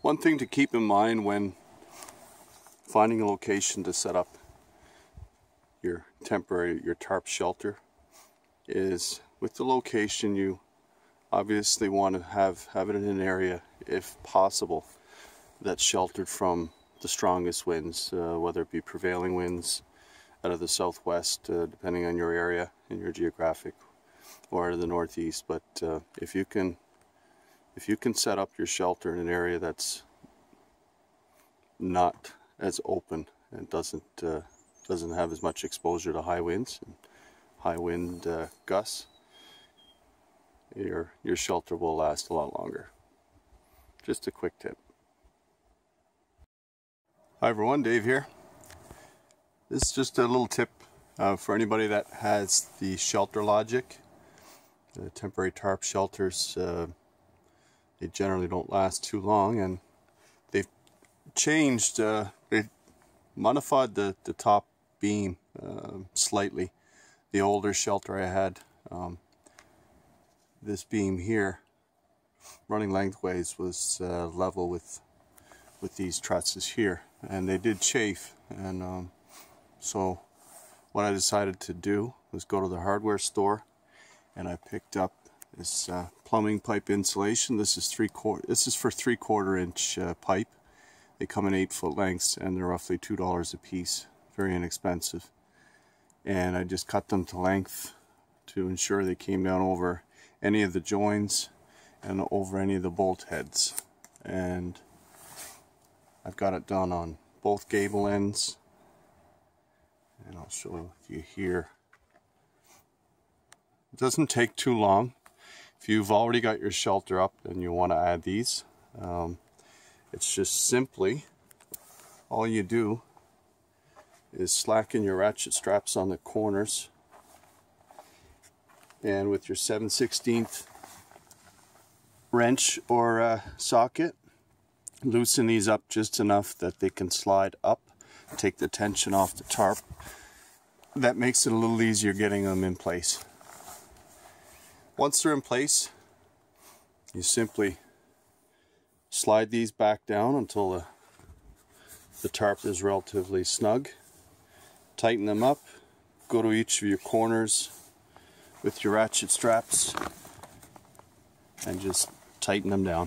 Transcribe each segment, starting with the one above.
One thing to keep in mind when finding a location to set up your tarp shelter is with the location you obviously want to have it in an area, if possible, that's sheltered from the strongest winds, whether it be prevailing winds out of the southwest, depending on your area and your geographic, or out of the northeast. But if you can set up your shelter in an area that's not as open and doesn't have as much exposure to high winds and high wind gusts, your shelter will last a lot longer. Just a quick tip. Hi everyone, Dave here. This is just a little tip for anybody that has the shelter logic. The temporary tarp shelters, they generally don't last too long, and they've changed, they modified the top beam slightly. The older shelter I had, this beam here, running lengthways, was level with these trusses here, and they did chafe, and so what I decided to do was go to the hardware store, and I picked up this plumbing pipe insulation. This is for 3/4 inch pipe. They come in 8-foot lengths, and they're roughly $2 a piece. Very inexpensive. And I just cut them to length to ensure they came down over any of the joins and over any of the bolt heads. And I've got it done on both gable ends, and I'll show you here. It doesn't take too long. If you've already got your shelter up and you want to add these, it's just simply, all you do is slacken your ratchet straps on the corners, and with your 7/16 wrench or socket, loosen these up just enough that they can slide up, take the tension off the tarp. That makes it a little easier getting them in place. Once they're in place, you simply slide these back down until the tarp is relatively snug. Tighten them up, go to each of your corners with your ratchet straps, and just tighten them down.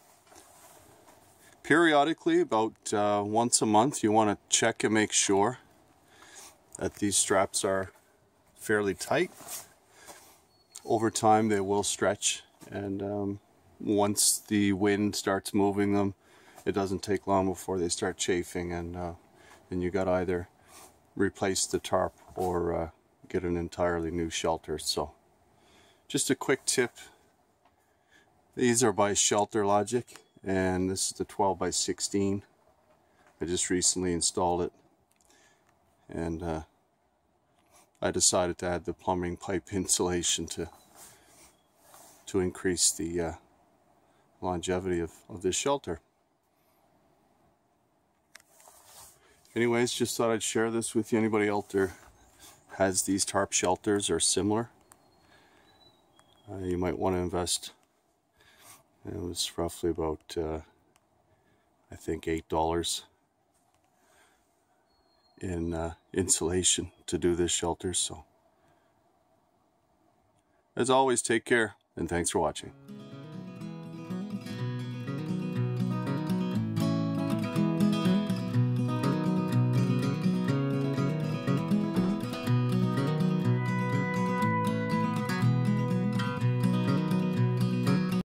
Periodically, about once a month, you want to check and make sure that these straps are fairly tight. Over time they will stretch, and once the wind starts moving them, it doesn't take long before they start chafing, and then you got to either replace the tarp or get an entirely new shelter. So just a quick tip, these are by Shelter Logic, and this is the 12x16. I just recently installed it, and I decided to add the plumbing pipe insulation to increase the longevity of this shelter. Anyways, just thought I'd share this with you. Anybody out there has these tarp shelters or similar, you might want to invest. It was roughly about I think $8 in insulation to do this shelter. So as always, take care, and thanks for watching.